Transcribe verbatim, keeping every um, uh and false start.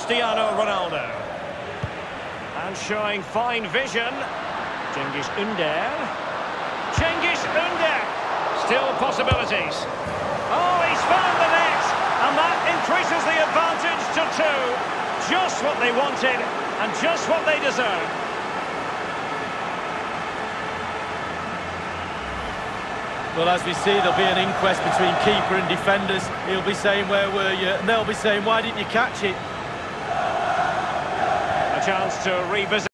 Cristiano Ronaldo. And showing fine vision. Cengiz Ünder. Cengiz Ünder. Still possibilities. Oh, he's found the net. And that increases the advantage to two. Just what they wanted and just what they deserve. Well, as we see, there'll be an inquest between keeper and defenders. He'll be saying, where were you? And they'll be saying, why didn't you catch it? A chance to revisit.